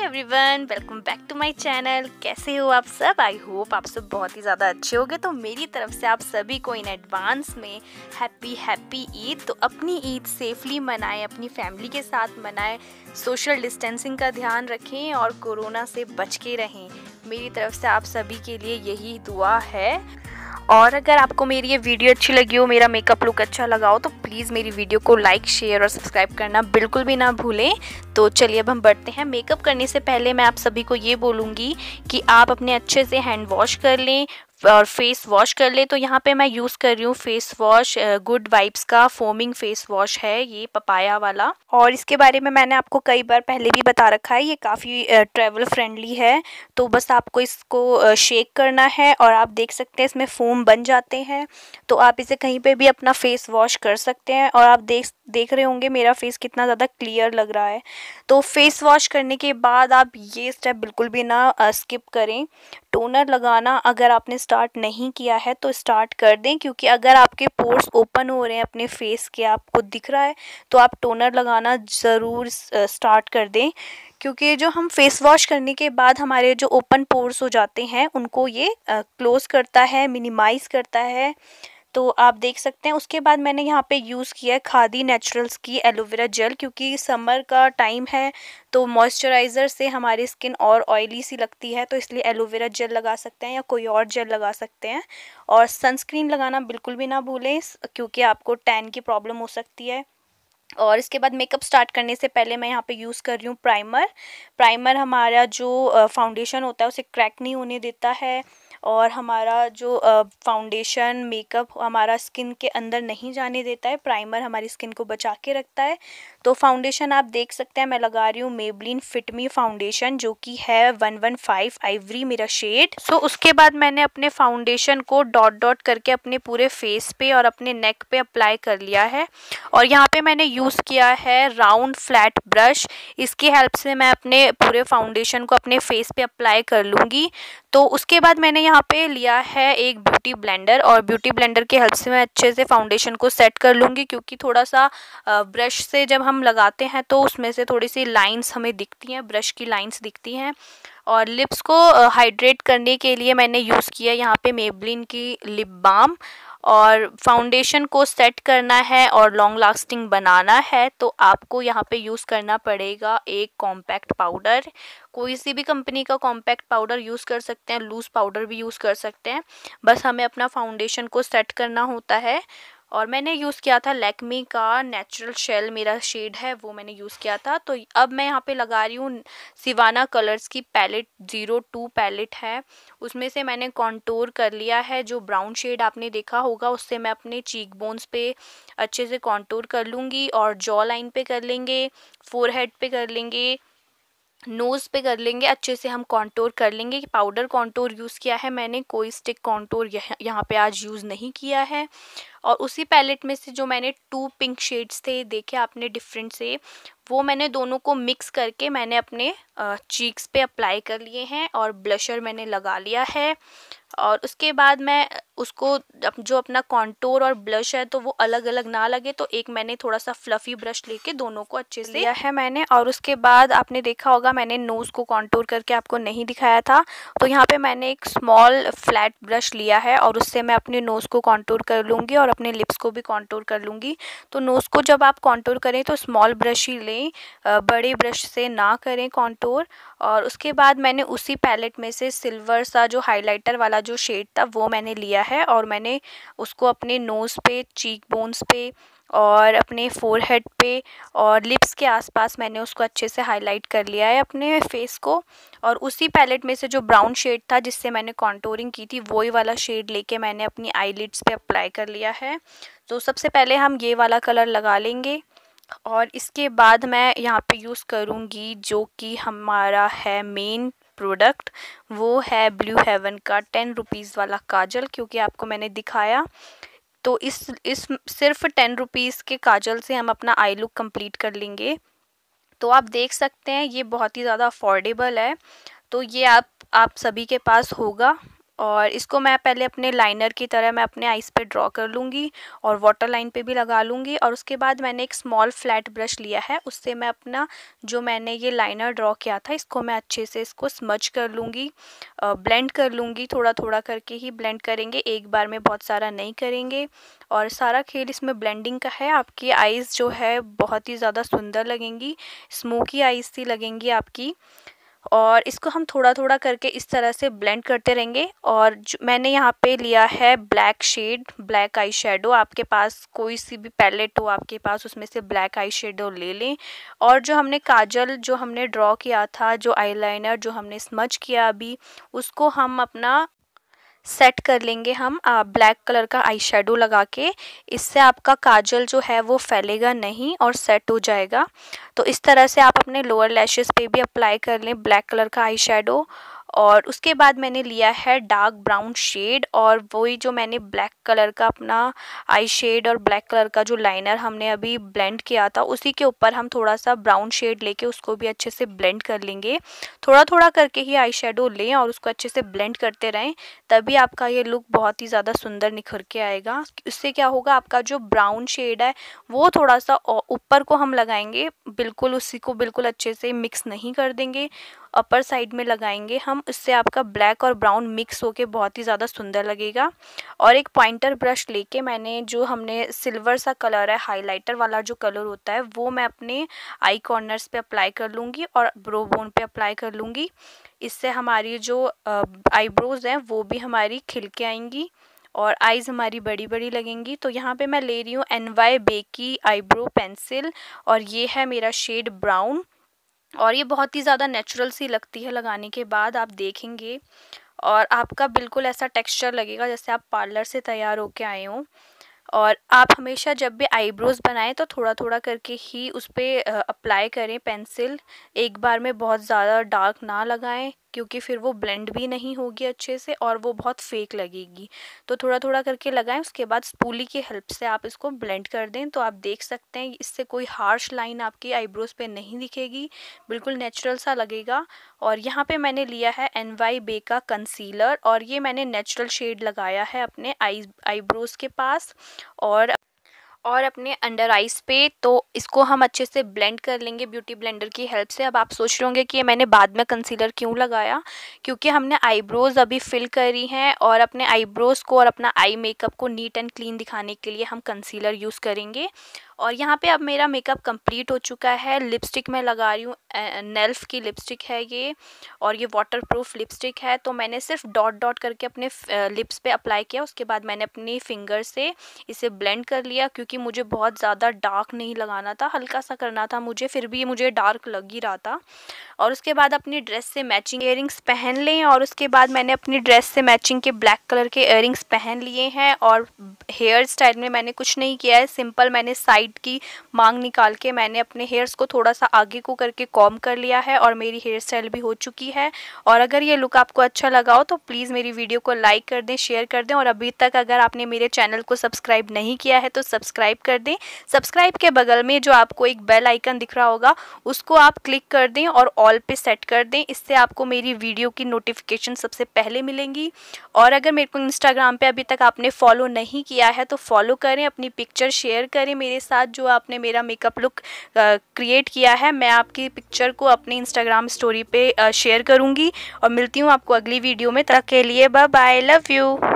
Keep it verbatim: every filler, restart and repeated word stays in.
Everyone, welcome back to my channel. कैसे हो आप सब? आई होप आप सब बहुत ही ज़्यादा अच्छे होंगे। तो मेरी तरफ से आप सभी को इन एडवांस में हैप्पी हैप्पी ईद। तो अपनी ईद सेफली मनाएं, अपनी फैमिली के साथ मनाएं, सोशल डिस्टेंसिंग का ध्यान रखें और कोरोना से बच के रहें। मेरी तरफ से आप सभी के लिए यही दुआ है। और अगर आपको मेरी ये वीडियो अच्छी लगी हो, मेरा मेकअप लुक अच्छा लगा हो, तो प्लीज़ मेरी वीडियो को लाइक, शेयर और सब्सक्राइब करना बिल्कुल भी ना भूलें। तो चलिए अब हम बढ़ते हैं। मेकअप करने से पहले मैं आप सभी को ये बोलूँगी कि आप अपने अच्छे से हैंड वॉश कर लें और फेस वॉश कर ले। तो यहाँ पे मैं यूज़ कर रही हूँ फेस वॉश, गुड वाइब्स का फोमिंग फेस वॉश है ये, पपाया वाला। और इसके बारे में मैंने आपको कई बार पहले भी बता रखा है, ये काफ़ी ट्रैवल फ्रेंडली है। तो बस आपको इसको शेक करना है और आप देख सकते हैं इसमें फोम बन जाते हैं। तो आप इसे कहीं पे भी अपना फेस वॉश कर सकते हैं। और आप देख देख रहे होंगे मेरा फेस कितना ज़्यादा क्लियर लग रहा है। तो फेस वॉश करने के बाद आप ये स्टेप बिल्कुल भी ना स्किप करें। टोनर लगाना अगर आपने स्टार्ट नहीं किया है तो स्टार्ट कर दें, क्योंकि अगर आपके पोर्स ओपन हो रहे हैं अपने फेस के, आपको दिख रहा है, तो आप टोनर लगाना ज़रूर स्टार्ट कर दें। क्योंकि जो हम फेस वॉश करने के बाद हमारे जो ओपन पोर्स हो जाते हैं उनको ये क्लोज़ करता है, मिनिमाइज़ करता है। तो आप देख सकते हैं। उसके बाद मैंने यहाँ पे यूज़ किया है खादी नेचुरल्स की एलोवेरा जेल, क्योंकि समर का टाइम है तो मॉइस्चराइज़र से हमारी स्किन और ऑयली सी लगती है, तो इसलिए एलोवेरा जेल लगा सकते हैं या कोई और जेल लगा सकते हैं। और सनस्क्रीन लगाना बिल्कुल भी ना भूलें, क्योंकि आपको टैन की प्रॉब्लम हो सकती है। और इसके बाद मेकअप स्टार्ट करने से पहले मैं यहाँ पे यूज़ कर रही हूँ प्राइमर। प्राइमर हमारा जो फाउंडेशन होता है उसे क्रैक नहीं होने देता है, और हमारा जो फाउंडेशन मेकअप हमारा स्किन के अंदर नहीं जाने देता है। प्राइमर हमारी स्किन को बचा के रखता है। तो फाउंडेशन आप देख सकते हैं, मैं लगा रही हूँ मेबलिन फिट मी फाउंडेशन, जो कि है वन वन फाइव आइवरी मेरा शेड। सो so, उसके बाद मैंने अपने फाउंडेशन को डॉट डॉट करके अपने पूरे फेस पे और अपने नेक पे अप्लाई कर लिया है। और यहाँ पे मैंने यूज़ किया है राउंड फ्लैट ब्रश। इसकी हेल्प से मैं अपने पूरे फाउंडेशन को अपने फेस पे अप्लाई कर लूँगी। तो उसके बाद मैंने यहाँ पे लिया है एक ब्यूटी ब्लेंडर, और ब्यूटी ब्लेंडर की हेल्प से मैं अच्छे से फाउंडेशन को सेट कर लूँगी, क्योंकि थोड़ा सा ब्रश से जब हम लगाते हैं तो उसमें से थोड़ी सी लाइंस हमें दिखती हैं, ब्रश की लाइंस दिखती हैं। और लिप्स को हाइड्रेट करने के लिए मैंने यूज़ किया यहाँ पे मेबलिन की लिप बाम। और फाउंडेशन को सेट करना है और लॉन्ग लास्टिंग बनाना है तो आपको यहाँ पे यूज़ करना पड़ेगा एक कॉम्पैक्ट पाउडर। कोई सी भी कंपनी का कॉम्पैक्ट पाउडर यूज़ कर सकते हैं, लूज़ पाउडर भी यूज़ कर सकते हैं। बस हमें अपना फाउंडेशन को सेट करना होता है। और मैंने यूज़ किया था लैक्मे का नेचुरल शेल, मेरा शेड है वो मैंने यूज़ किया था। तो अब मैं यहाँ पे लगा रही हूँ सिवाना कलर्स की पैलेट, ज़ीरो टू पैलेट है, उसमें से मैंने कॉन्टोर कर लिया है। जो ब्राउन शेड आपने देखा होगा उससे मैं अपने चीक बोन्स पे अच्छे से कॉन्टोर कर लूँगी, और जॉ लाइन पे कर लेंगे, फोरहेड पे कर लेंगे, नोज़ पे कर लेंगे, अच्छे से हम कॉन्टोर कर लेंगे। पाउडर कॉन्टोर यूज़ किया है मैंने, कोई स्टिक कॉन्टोर यह, यहाँ पे आज यूज़ नहीं किया है। और उसी पैलेट में से जो मैंने टू पिंक शेड्स थे देखे आपने डिफरेंट से, वो मैंने दोनों को मिक्स करके मैंने अपने चीक्स पे अप्लाई कर लिए हैं, और ब्लशर मैंने लगा लिया है। और उसके बाद मैं उसको जो अपना कॉन्टोर और ब्लश है तो वो अलग अलग ना लगे, तो एक मैंने थोड़ा सा फ्लफ़ी ब्रश लेके दोनों को अच्छे से लिया है मैंने। और उसके बाद आपने देखा होगा मैंने नोज़ को कॉन्टोर करके आपको नहीं दिखाया था, तो यहाँ पे मैंने एक स्मॉल फ्लैट ब्रश लिया है और उससे मैं अपने नोज़ को कॉन्टोर कर लूँगी और अपने लिप्स को भी कॉन्टोर कर लूँगी। तो नोज़ को जब आप कॉन्टोर करें तो स्मॉल ब्रश ही लें, बड़े ब्रश से ना करें कॉन्टोर। और उसके बाद मैंने उसी पैलेट में से सिल्वर सा जो हाइलाइटर वाला जो शेड था वो मैंने लिया है, और मैंने उसको अपने नोज़ पे, चीक बोन्स पे और अपने फोरहेड पे और लिप्स के आसपास मैंने उसको अच्छे से हाईलाइट कर लिया है अपने फेस को। और उसी पैलेट में से जो ब्राउन शेड था जिससे मैंने कॉन्टोरिंग की थी, वही वाला शेड लेके मैंने अपनी आईलिड्स पे अप्लाई कर लिया है। तो सबसे पहले हम ये वाला कलर लगा लेंगे, और इसके बाद मैं यहाँ पे यूज़ करूँगी जो कि हमारा है मेन प्रोडक्ट, वो है ब्लू हेवन का टेन रुपीज़ वाला काजल। क्योंकि आपको मैंने दिखाया, तो इस इस सिर्फ टेन रुपीज़ के काजल से हम अपना आई लुक कंप्लीट कर लेंगे। तो आप देख सकते हैं ये बहुत ही ज़्यादा अफोर्डेबल है, तो ये आप आप सभी के पास होगा। और इसको मैं पहले अपने लाइनर की तरह मैं अपने आईज पे ड्रॉ कर लूँगी और वाटर लाइन पे भी लगा लूँगी। और उसके बाद मैंने एक स्मॉल फ्लैट ब्रश लिया है, उससे मैं अपना जो मैंने ये लाइनर ड्रॉ किया था इसको मैं अच्छे से इसको स्मज कर लूँगी, ब्लेंड कर लूँगी। थोड़ा थोड़ा करके ही ब्लेंड करेंगे, एक बार में बहुत सारा नहीं करेंगे। और सारा खेल इसमें ब्लेंडिंग का है। आपकी आईज़ जो है बहुत ही ज़्यादा सुंदर लगेंगी, स्मोकी आईज़ सी लगेंगी आपकी। और इसको हम थोड़ा थोड़ा करके इस तरह से ब्लेंड करते रहेंगे। और जो मैंने यहाँ पे लिया है black shade, black eye shadow. आपके पास कोई सी भी पैलेट हो आपके पास, उसमें से ब्लैक आई शेडो ले लें। और जो हमने काजल जो हमने ड्रॉ किया था, जो आईलाइनर जो हमने स्मज किया अभी, उसको हम अपना सेट कर लेंगे हम ब्लैक कलर का आई शेडो लगा के। इससे आपका काजल जो है वो फैलेगा नहीं और सेट हो जाएगा। तो इस तरह से आप अपने लोअर लैशेस पे भी अप्लाई कर लें ब्लैक कलर का आई शेडो। और उसके बाद मैंने लिया है डार्क ब्राउन शेड, और वही जो मैंने ब्लैक कलर का अपना आई शेड और ब्लैक कलर का जो लाइनर हमने अभी ब्लेंड किया था, उसी के ऊपर हम थोड़ा सा ब्राउन शेड लेके उसको भी अच्छे से ब्लेंड कर लेंगे। थोड़ा थोड़ा करके ही आई शेडो लें और उसको अच्छे से ब्लेंड करते रहें, तभी आपका ये लुक बहुत ही ज़्यादा सुंदर निखर के आएगा। इससे क्या होगा, आपका जो ब्राउन शेड है वो थोड़ा सा ऊपर को हम लगाएंगे, बिल्कुल उसी को बिल्कुल अच्छे से मिक्स नहीं कर देंगे, अपर साइड में लगाएंगे हम। इससे आपका ब्लैक और ब्राउन मिक्स होके बहुत ही ज़्यादा सुंदर लगेगा। और एक पॉइंटर ब्रश लेके मैंने जो हमने सिल्वर सा कलर है, हाइलाइटर वाला जो कलर होता है, वो मैं अपने आई कॉर्नर्स पे अप्लाई कर लूँगी और ब्रो बोन पे अप्लाई कर लूँगी। इससे हमारी जो आईब्रोज़ हैं वो भी हमारी खिल के आएंगी और आईज़ हमारी बड़ी बड़ी लगेंगी। तो यहाँ पे मैं ले रही हूँ एन वाई बे की आईब्रो पेंसिल, और ये है मेरा शेड ब्राउन। और ये बहुत ही ज़्यादा नेचुरल सी लगती है लगाने के बाद, आप देखेंगे। और आपका बिल्कुल ऐसा टेक्सचर लगेगा जैसे आप पार्लर से तैयार होके आए हों। और आप हमेशा जब भी आईब्रोज़ बनाएं तो थोड़ा थोड़ा करके ही उस पर अप्लाई करें पेंसिल, एक बार में बहुत ज़्यादा डार्क ना लगाएं, क्योंकि फिर वो ब्लेंड भी नहीं होगी अच्छे से और वो बहुत फेक लगेगी। तो थोड़ा थोड़ा करके लगाएं, उसके बाद स्पूली की हेल्प से आप इसको ब्लेंड कर दें। तो आप देख सकते हैं इससे कोई हार्श लाइन आपकी आईब्रोज़ पे नहीं दिखेगी, बिल्कुल नेचुरल सा लगेगा। और यहाँ पे मैंने लिया है एन वाई बे का कंसीलर, और ये मैंने नेचुरल शेड लगाया है अपने आई आईब्रोज़ के पास और और अपने अंडर आइज पे। तो इसको हम अच्छे से ब्लेंड कर लेंगे ब्यूटी ब्लेंडर की हेल्प से। अब आप सोच रहे होंगे कि ये मैंने बाद में कंसीलर क्यों लगाया, क्योंकि हमने आईब्रोज़ अभी फिल करी हैं और अपने आईब्रोज़ को और अपना आई मेकअप को नीट एंड क्लीन दिखाने के लिए हम कंसीलर यूज़ करेंगे। और यहाँ पे अब मेरा मेकअप कंप्लीट हो चुका है। लिपस्टिक मैं लगा रही हूँ, नेल्फ की लिपस्टिक है ये, और ये वाटरप्रूफ लिपस्टिक है। तो मैंने सिर्फ डॉट डॉट करके अपने लिप्स पे अप्लाई किया, उसके बाद मैंने अपनी फिंगर से इसे ब्लेंड कर लिया, क्योंकि मुझे बहुत ज़्यादा डार्क नहीं लगाना था, हल्का सा करना था मुझे, फिर भी मुझे डार्क लग ही रहा था। और उसके बाद अपनी ड्रेस से मैचिंग इयरिंग्स पहन लें, और उसके बाद मैंने अपनी ड्रेस से मैचिंग के ब्लैक कलर के इयरिंग्स पहन लिए हैं। और हेयर स्टाइल में मैंने कुछ नहीं किया है, सिंपल मैंने साइड की मांग निकाल के मैंने अपने हेयर्स को थोड़ा सा आगे को करके कॉम कर लिया है, और मेरी हेयर स्टाइल भी हो चुकी है। और अगर ये लुक आपको अच्छा लगा हो तो प्लीज़ मेरी वीडियो को लाइक कर दें, शेयर कर दें, और अभी तक अगर आपने मेरे चैनल को सब्सक्राइब नहीं किया है तो सब्सक्राइब कर दें। सब्सक्राइब के बगल में जो आपको एक बेल आइकन दिख रहा होगा उसको आप क्लिक कर दें और ऑल पे सेट कर दें, इससे आपको मेरी वीडियो की नोटिफिकेशन सबसे पहले मिलेंगी। और अगर मेरे को इंस्टाग्राम पे अभी तक आपने फॉलो नहीं किया है तो फॉलो करें, अपनी पिक्चर शेयर करें मेरे साथ जो आपने मेरा मेकअप लुक क्रिएट किया है। मैं आपकी पिक्चर को अपनी इंस्टाग्राम स्टोरी पे शेयर करूँगी। और मिलती हूँ आपको अगली वीडियो में, तब तक के लिए बाय बाय, लव यू।